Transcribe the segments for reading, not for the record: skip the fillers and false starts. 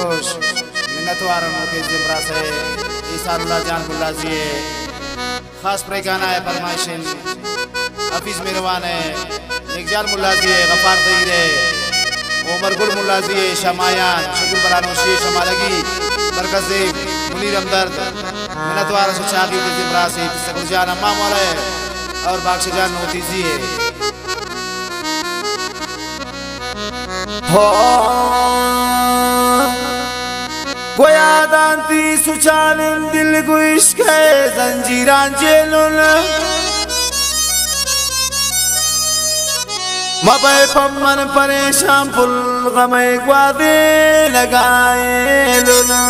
दिलगोश मिन्नतवार मोके जिमरा से ईसानुल्लाह जान मुल्ला जी खास प्रेगाना है फरमाइशिन हफीज मिरवान है निकजाल मुल्ला जी गफार दईरे उमर गुल मुल्ला जी शमायान शकुर बरानोशी शमालगी मरकज मुनीर हमदर्द मिन्नतवार से चाकी के जिमरा से सकुजान अम्मा मौला और बादशाह नोती जी हो गोया दांती सुचानिन दिल को इश्क है जंजीरां जेलुन मबे पम्मन परेशान पुल गमे ग्वादे लगाए लुना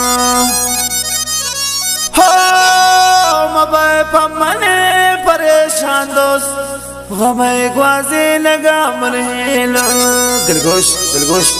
हो मबे पम्मन परेशान दोस्त गमे ग्वादे लगा मने लो दिलगोश दिलगोश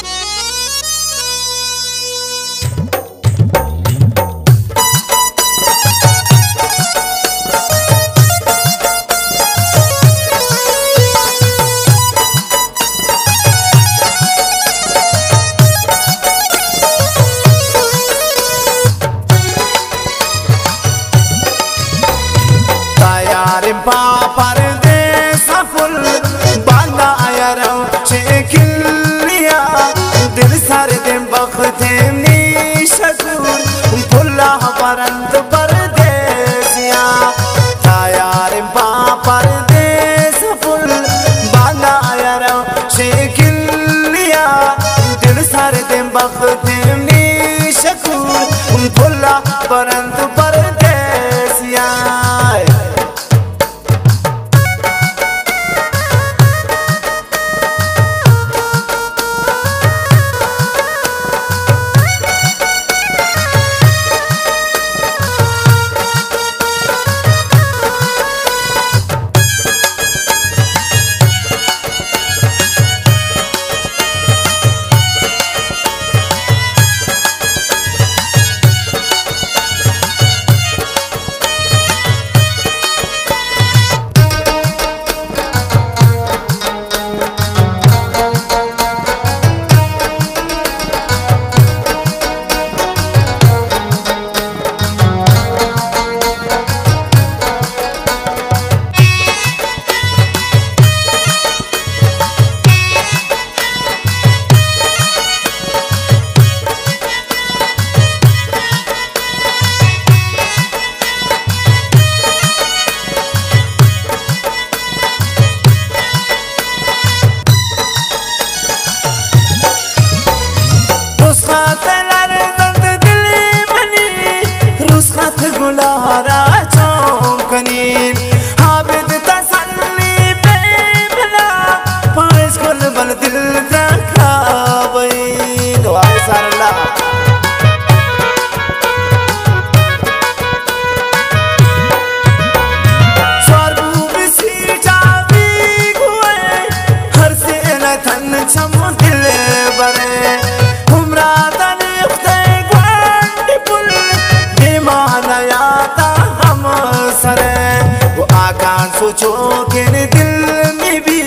सोचो के दिल में भी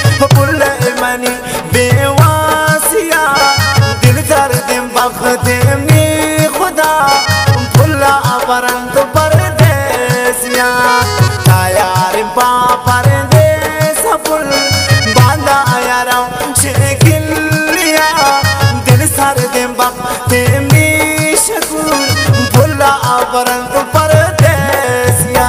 पुल मनी बेवासिया दिल कर दे बख्त में खुदा फुल्ला परंत परदेसिया तायार पापर देस फुल बांधा यारा शेकिलिया दिल सर दे बख्त में शकूर फुल्ला परंत परदेसिया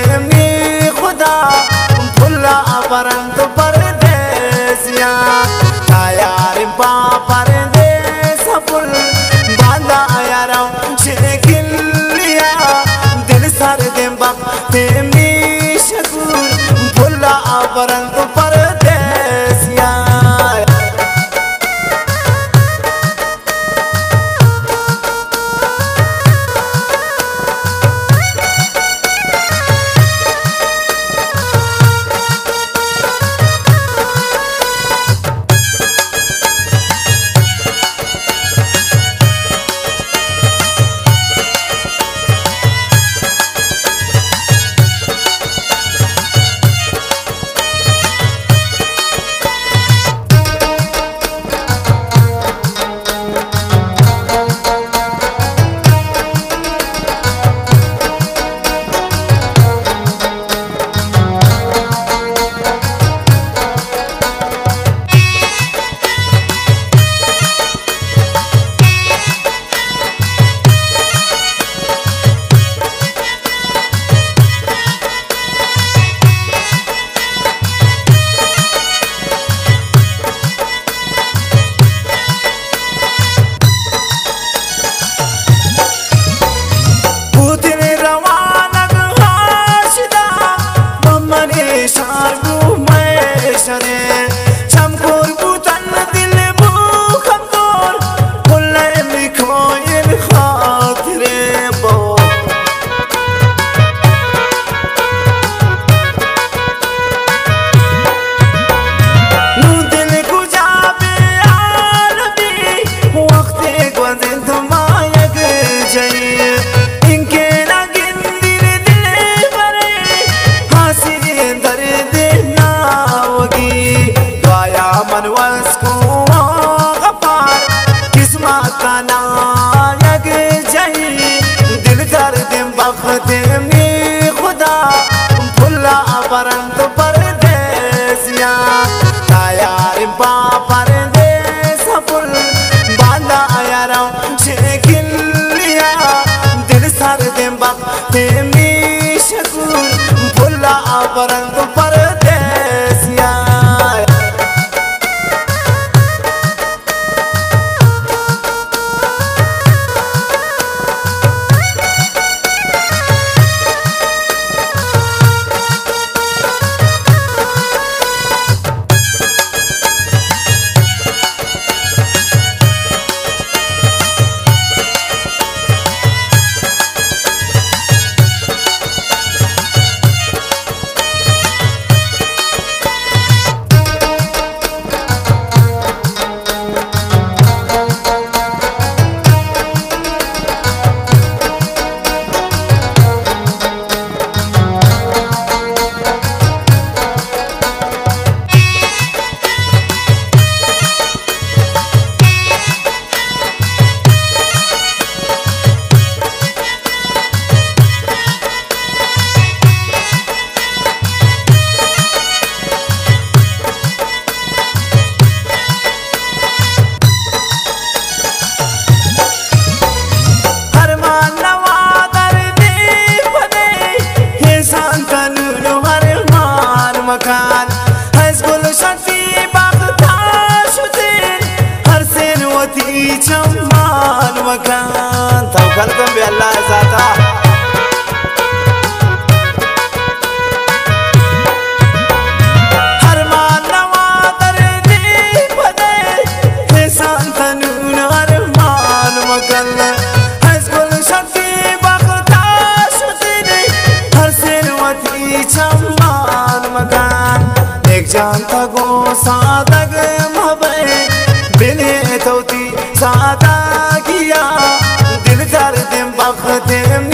तेमनी खुदा भुला परंत परदेसिया तायार पा परदेस फुल बांधा यारा शेकिलिया दिल सर दे बक तेमनी शकूर भुला परंत परदेसिया तेमनी खुदा भुला परंत परदेसिया तायार पा परदेस फुल बांधा यारा शेकिलिया दिल सर दे बक तेमनी शकूर भुला परंत परदेसिया मकान हज़गुल शफी बख्ता शुदीर हर सेन वती चम्मान मकान तवक्कल कम बे अल्लाह ज़ाता हर मान नवादर दी पदे हिसान तनून हर मान मकान हज़गुल शफी बख्ता शुदीर हर सेन वती चम्मान मकान एक जानता गो सादग मबे बिने तोती सादा किया दिल कर दे बख्ते